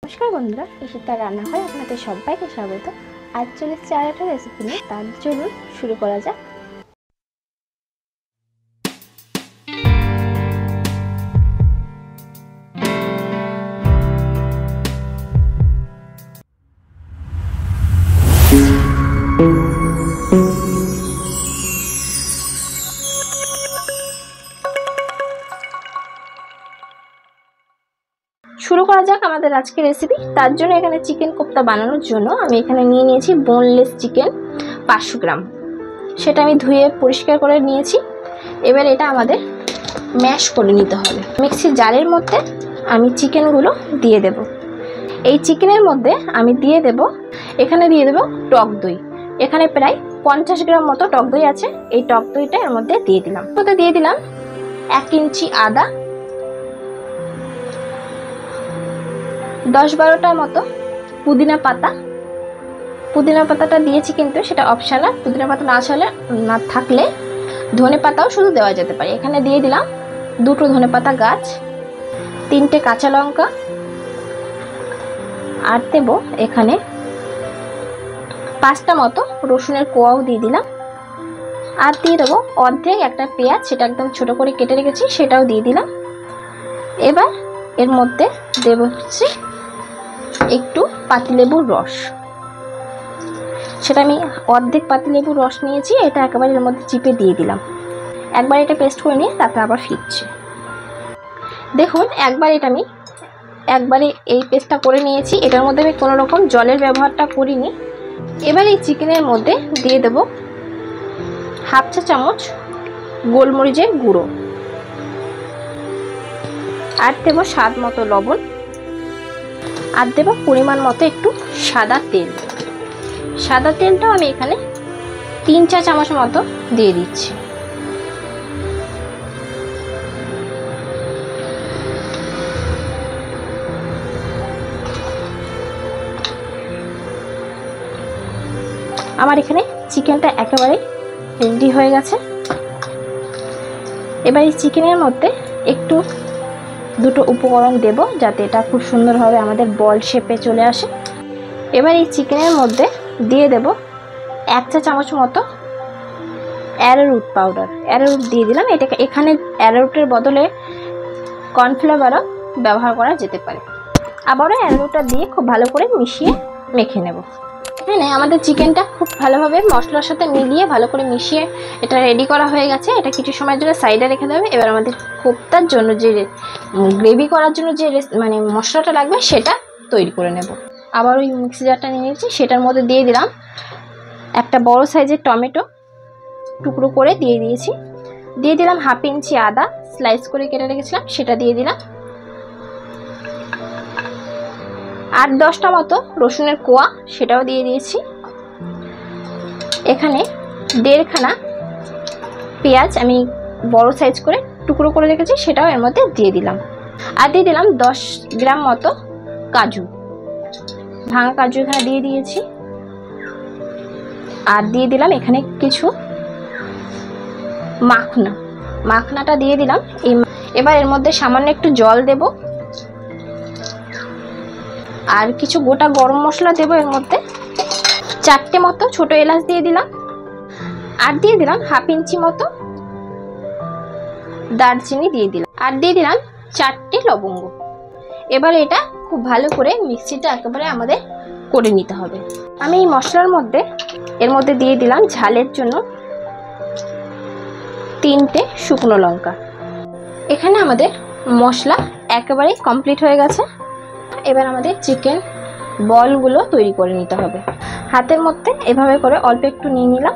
নমস্কার বন্ধুরা, ঈশিতার রান্নাঘরে আপনাদের সবাইকে স্বাগত। আজ চলে এসেছি আর একটা রেসিপি নিয়ে। তার জন্য শুরু করা যাক। শুরু করা যাক আমাদের আজকের রেসিপি। তার জন্য এখানে চিকেন কোপ্তা বানানোর জন্য আমি এখানে নিয়ে নিয়েছি বোনলেস চিকেন 500 গ্রাম। সেটা আমি ধুয়ে পরিষ্কার করে নিয়েছি। এবার এটা আমাদের ম্যাশ করে নিতে হবে। মিক্সির জারের মধ্যে আমি চিকেনগুলো দিয়ে দেব। এই চিকেনের মধ্যে আমি দিয়ে দেব টক দই। এখানে প্রায় 50 গ্রাম মতো টক দই আছে। এই টক দইটা এর মধ্যে দিয়ে দিলাম। 1 ইঞ্চি আদা, 10-12টা মতো পুদিনা পাতাটা দিয়েছি, কিন্তু সেটা অপশনাল। পুদিনা পাতা না থাকলে ধনে পাতাও শুধু দেওয়া যেতে পারে। এখানে দিয়ে দিলাম 2টো ধনে পাতা গাছ, 3টে কাঁচা লঙ্কা, আর দেবো এখানে 5টা মতো রসুনের কোয়াও দিয়ে দিলাম, আর দিয়ে দেবো অর্ধেক একটা পেঁয়াজ, সেটা একদম ছোট করে কেটে রেখেছি, সেটাও দিয়ে দিলাম। এবার এর মধ্যে দেবো হচ্ছে একটু পাতিলেবুর রস। সেটা আমি অর্ধেক পাতিলেবুর রস নিয়েছি, এটা একেবারে এর মধ্যে চিপে দিয়ে দিলাম। একবার এটা পেস্ট করে নিয়ে তারপর আবার ফিরছি। দেখুন, একবারে এই পেস্টটা করে নিয়েছি। এটার মধ্যে আমি কোনো রকম জলের ব্যবহারটা করিনি। এবার এই চিকেনের মধ্যে দিয়ে দেব 1/2 চা চামচ গোলমরিচের গুঁড়ো, আর দেবো স্বাদ মতো লবণ, আর দেবো পরিমাণ মতো একটু সাদা তেল। সাদা তেলটাও আমি এখানে 3 চা চামচ মতো দিয়ে দিচ্ছি। আমার এখানে চিকেনটা একেবারে রেডি হয়ে গেছে। এবার এই চিকেনের মধ্যে একটু 2টো উপকরণ দেব, যাতে এটা খুব সুন্দরভাবে আমাদের বল শেপে চলে আসে। এবার এই চিকেনের মধ্যে দিয়ে দেব 1 চা চামচ মতো অ্যারোরুট পাউডার। অ্যারোরুট দিয়ে দিলাম। এখানে অ্যারোরুটের বদলে কর্নফ্লাওয়ারও ব্যবহার করা যেতে পারে। আবারও অ্যারোরুটটা দিয়ে খুব ভালো করে মিশিয়ে মেখে নেব। এখানে আমাদের চিকেনটা খুব ভালোভাবে মশলার সাথে মিলিয়ে ভালো করে মিশিয়ে এটা রেডি করা হয়ে গেছে। এটা কিছু সময়ের জন্য সাইডে রেখে দেবে। এবার আমাদের কোপ্তার জন্য যে গ্রেভি করার জন্য যে মশলাটা লাগবে সেটা তৈরি করে নেব। আবার ওই মিক্সি জারটা নিয়ে নিয়েছি, সেটার মধ্যে দিয়ে দিলাম একটা বড় সাইজের টমেটো টুকরো করে দিয়ে দিয়েছি। দিয়ে দিলাম 1/2 ইঞ্চি আদা স্লাইস করে কেটে রেখেছিলাম, সেটা দিয়ে দিলাম। 8-10টা মতো রসুনের কোয়া, সেটাও দিয়ে দিয়েছি। এখানে 1.5 খানা পেঁয়াজ আমি বড় সাইজ করে টুকরো করে রেখেছি, সেটাও এর মধ্যে দিয়ে দিলাম। আর দিয়ে দিলাম 10 গ্রাম মতো কাজু, ভাঙা কাজু এখানে দিয়ে দিয়েছি। আর দিয়ে দিলাম এখানে কিছু মাখনাটা দিয়ে দিলাম। এবার এর মধ্যে সামান্য একটু জল দেব, আর কিছু গোটা গরম মশলা দেবো এর মধ্যে। 4টে মতো ছোট এলাচ দিয়ে দিলাম, আর দিয়ে দিলাম 1/2 ইঞ্চি মতো দারচিনি দিয়ে দিলাম, আর দিয়ে দিলাম 4টে লবঙ্গ। এবার এটা খুব ভালো করে মিক্সিটা একেবারে আমাদের করে নিতে হবে। আমি এই মশলার মধ্যে এর মধ্যে দিয়ে দিলাম ঝালের জন্য 3টে শুকনো লঙ্কা। এখানে আমাদের মশলা একেবারে কমপ্লিট হয়ে গেছে। এবার আমাদের চিকেন বলগুলো তৈরি করে নিতে হবে। হাতের মধ্যে এভাবে করে অল্প একটু নিয়ে নিলাম।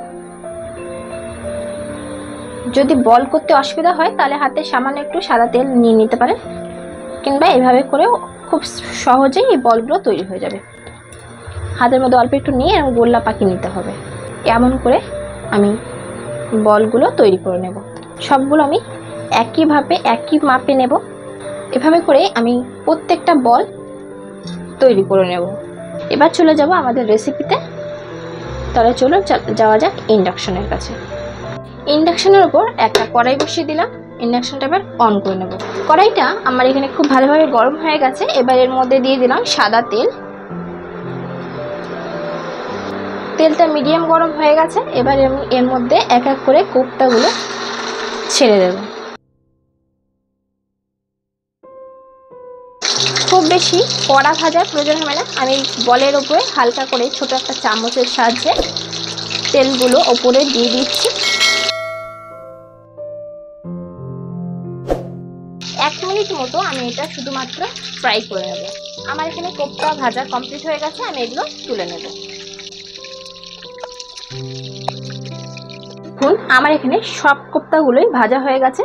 যদি বল করতে অসুবিধা হয় তাহলে হাতে সামান্য একটু সাদা তেল নিয়ে নিতে পারেন, কিংবা এভাবে করেও খুব সহজেই এই বলগুলো তৈরি হয়ে যাবে। হাতের মধ্যে অল্প একটু নিয়ে এবং গোল্লা পাকিয়ে নিতে হবে। এমন করে আমি বলগুলো তৈরি করে নেব। সবগুলো আমি একইভাবে একই মাপে নেব। এভাবে করে আমি প্রত্যেকটা বল তৈরি করে নেব। এবার চলে যাব আমাদের রেসিপিতে। তাহলে চলো যাওয়া যাক ইন্ডাকশনের কাছে। ইন্ডাকশনের উপর একটা কড়াই বসিয়ে দিলাম। ইন্ডাকশনটা এবার অন করে নেব। কড়াইটা আমার এখানে খুব ভালোভাবে গরম হয়ে গেছে। এবার এর মধ্যে দিয়ে দিলাম সাদা তেল। তেলটা মিডিয়াম গরম হয়ে গেছে। এবার আমি এর মধ্যে এক এক করে কোপ্তাগুলো ছেড়ে দেব। খুব বেশি কড়া ভাজার প্রয়োজন হবে না। আমি বলের ওপরে হালকা করে ছোট একটা চামচের সাহায্যে তেলগুলো ওপরে দিয়ে দিচ্ছি। 1 মিনিট মতো আমি এটা শুধুমাত্র ফ্রাই করে নেব। আমার এখানে কোপ্তা ভাজা কমপ্লিট হয়ে গেছে। আমি এগুলো তুলে নেব। এখন আমার এখানে সব কোপ্তাগুলোই ভাজা হয়ে গেছে।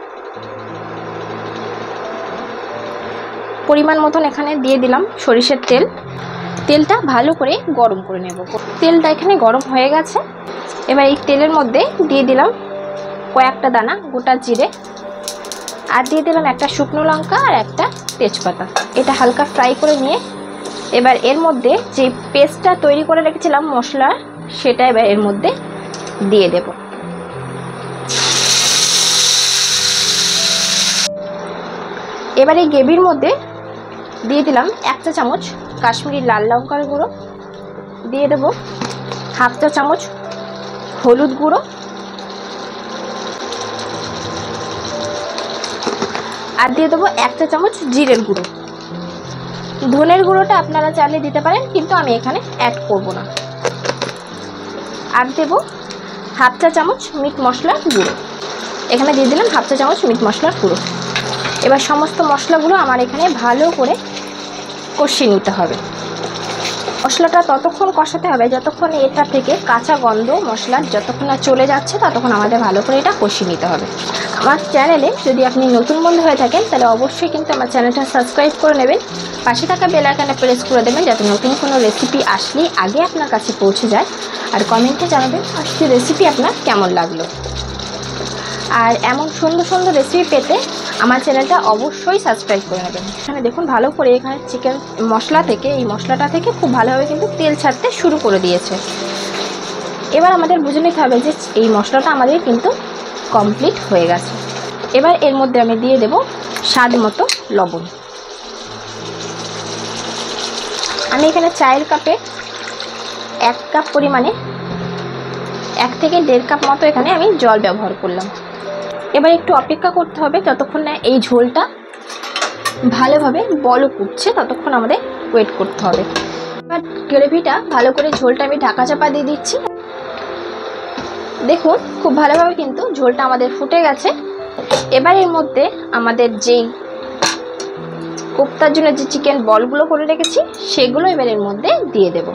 পরিমাণ মতন এখানে দিয়ে দিলাম সরিষার তেল। তেলটা ভালো করে গরম করে নেব। তেলটা এখানে গরম হয়ে গেছে। এবার এই তেলের মধ্যে দিয়ে দিলাম কয়েকটা দানা গোটা জিরে, আর দিয়ে দিলাম একটা শুকনো লঙ্কা আর একটা তেজপাতা। এটা হালকা ফ্রাই করে নিয়ে এবার এর মধ্যে যে পেস্টটা তৈরি করে রেখেছিলাম মশলা, সেটা এবার এর মধ্যে দিয়ে দেব। এবার এই গ্রেভির মধ্যে দিয়ে দিলাম 1 চা চামচ কাশ্মীরি লাল লঙ্কার গুঁড়ো, দিয়ে দেব 1/2 চা চামচ হলুদ গুঁড়ো, আর দিয়ে দেবো 1 চা চামচ জিরের গুঁড়ো। ধনের গুঁড়োটা আপনারা চাইলে দিতে পারেন, কিন্তু আমি এখানে অ্যাড করব না। আর দেব 1/2 চা চামচ মিট মশলার গুঁড়ো। এখানে দিয়ে দিলাম 1/2 চা চামচ মিট মশলার গুঁড়ো। এবার সমস্ত মশলাগুলো আমার এখানে ভালো করে কষিয়ে নিতে হবে। মশলাটা ততক্ষণ কষাতে হবে যতক্ষণ এটা থেকে কাঁচা গন্ধ মশলার যতক্ষণ না চলে যাচ্ছে, ততক্ষণ আমাদের ভালো করে এটা কষিয়ে নিতে হবে। আমার চ্যানেলে যদি আপনি নতুন বন্ধু হয়ে থাকেন তাহলে অবশ্যই কিন্তু আমার চ্যানেলটা সাবস্ক্রাইব করে নেবেন। পাশে থাকা বেল আইকনে প্রেস করে দেবেন যাতে নতুন কোনো রেসিপি আসলেই আগে আপনার কাছে পৌঁছে যায়। আর কমেন্টে জানাবেন আজকের রেসিপি আপনার কেমন লাগলো। আর এমন সুন্দর সুন্দর রেসিপি পেতে আমার চ্যানেলটা অবশ্যই সাবস্ক্রাইব করে নেবেন। এখানে দেখুন ভালো করে এখানে চিকেন মশলা থেকে এই মশলাটা থেকে খুব ভালোভাবে কিন্তু তেল ছাড়তে শুরু করে দিয়েছে। এবার আমাদের বুঝে নিতে হবে যে এই মশলাটা আমাদের কিন্তু কমপ্লিট হয়ে গেছে। এবার এর মধ্যে আমি দিয়ে দেব স্বাদ মতো লবণ। আমি এখানে চায়ের কাপে 1 কাপ পরিমাণে 1 থেকে 1.5 কাপ মতো এখানে আমি জল ব্যবহার করলাম। এবার একটু অপেক্ষা করতে হবে যতক্ষণ না এই ঝোলটা ভালোভাবে বলক উঠছে, ততক্ষণ আমাদের ওয়েট করতে হবে। এবার গ্রেভিটা ভালো করে ঝোলটা আমি ঢাকা চাপা দিয়ে দিচ্ছি। দেখুন খুব ভালোভাবে কিন্তু ঝোলটা আমাদের ফুটে গেছে। এবার এর মধ্যে আমাদের যেই কোপ্তার জন্য যে চিকেন বলগুলো করে রেখেছি সেগুলো এবার এর মধ্যে দিয়ে দেব।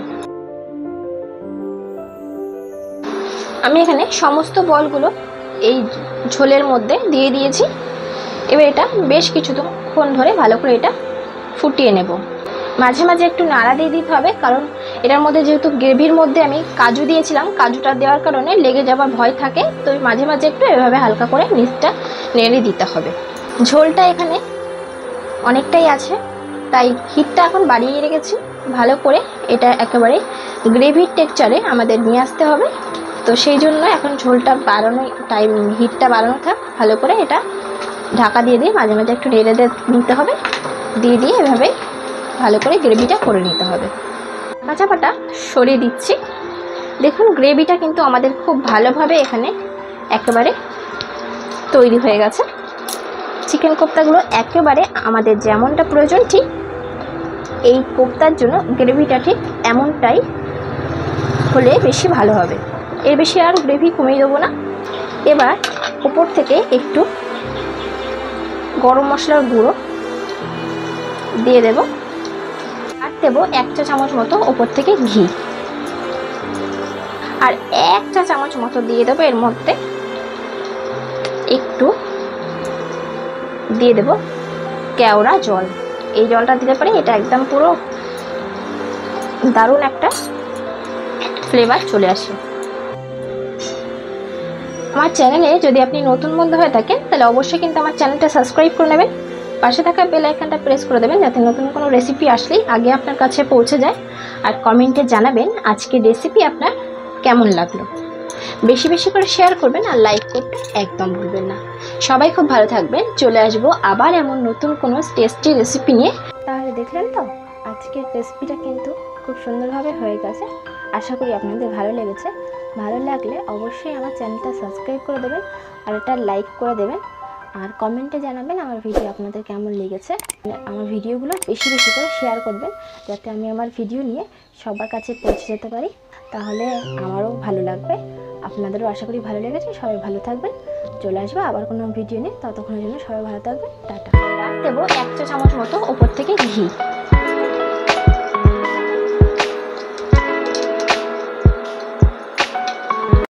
আমি এখানে সমস্ত বলগুলো এই ঝোলের মধ্যে দিয়ে দিয়েছি। এবার এটা বেশ কিছুক্ষণ ধরে ভালো করে এটা ফুটিয়ে নেব। মাঝে মাঝে একটু নাড়া দিয়ে দিতে হবে, কারণ এটার মধ্যে যেহেতু গ্রেভির মধ্যে আমি কাজু দিয়েছিলাম, কাজুটা দেওয়ার কারণে লেগে যাওয়ার ভয় থাকে। তো মাঝে মাঝে একটু এভাবে হালকা করে নিচটা নেড়ে দিতে হবে। ঝোলটা এখানে অনেকটাই আছে, তাই হিটটা এখন বাড়িয়ে রেখেছি। ভালো করে এটা একেবারে গ্রেভির টেক্সচারে আমাদের নিয়ে আসতে হবে। তো সেই জন্য এখন ঝোলটা বাড়ানো হিটটা বাড়ানো থাক। ভালো করে এটা ঢাকা দিয়ে দিয়ে মাঝে মাঝে একটু নেড়ে নিতে হবে। দিয়ে এভাবে ভালো করে গ্রেভিটা করে নিতে হবে। কাঁচাপাটা সরিয়ে দিচ্ছি। দেখুন গ্রেভিটা কিন্তু আমাদের খুব ভালোভাবে এখানে একেবারে তৈরি হয়ে গেছে। চিকেন কোপ্তাগুলো একেবারে আমাদের যেমনটা প্রয়োজন ঠিক এই কোপ্তার জন্য গ্রেভিটা ঠিক এমনটাই হলে বেশি ভালো হবে। এর বেশি আর গ্রেভি কমিয়ে দেবো না। এবার উপর থেকে একটু গরম মশলার গুঁড়ো দিয়ে দেব, আর দেব 1 চা চামচ মতো উপর থেকে ঘি, আর 1 চা চামচ মতো দিয়ে দেবো এর মধ্যে একটু দিয়ে দেব কেওড়া জল। এই জলটা দিতে পারি, এটা একদম পুরো দারুণ একটা ফ্লেভার চলে আসে। আমার চ্যানেলে যদি আপনি নতুন বন্ধু হয়ে থাকেন তাহলে অবশ্যই কিন্তু আমার চ্যানেলটা সাবস্ক্রাইব করে নেবেন। পাশে থাকা বেল আইকনটা প্রেস করে দেবেন যাতে নতুন কোনো রেসিপি আসলেই আগে আপনার কাছে পৌঁছে যায়। আর কমেন্টে জানাবেন আজকের রেসিপি আপনার কেমন লাগলো। বেশি বেশি করে শেয়ার করবেন আর লাইক করতে একদম ভুলবেন না। সবাই খুব ভালো থাকবেন। চলে আসবো আবার এমন নতুন কোনো টেস্টি রেসিপি নিয়ে। তাহলে দেখলেন তো আজকের রেসিপিটা কিন্তু খুব সুন্দরভাবে হয়ে গেছে। আশা করি আপনাদের ভালো লেগেছে। ভালো লাগলে অবশ্যই আমার চ্যানেলটা সাবস্ক্রাইব করে দেবেন আর একটা লাইক করে দেবেন আর কমেন্টে জানাবেন আমার ভিডিও আপনাদের কেমন লেগেছে। আমার ভিডিওগুলো বেশি বেশি করে শেয়ার করবেন যাতে আমি আমার ভিডিও নিয়ে সবার কাছে পৌঁছে যেতে পারি, তাহলে আমারও ভালো লাগবে, আপনাদেরও আশা করি ভালো লেগেছে। সবাই ভালো থাকবেন। চলে আসবো আবার কোনো ভিডিও নিয়ে, ততক্ষণের জন্য সবাই ভালো থাকবেন। টাটা। দেবো 1 চা চামচ মতো ওপর থেকে ঘি।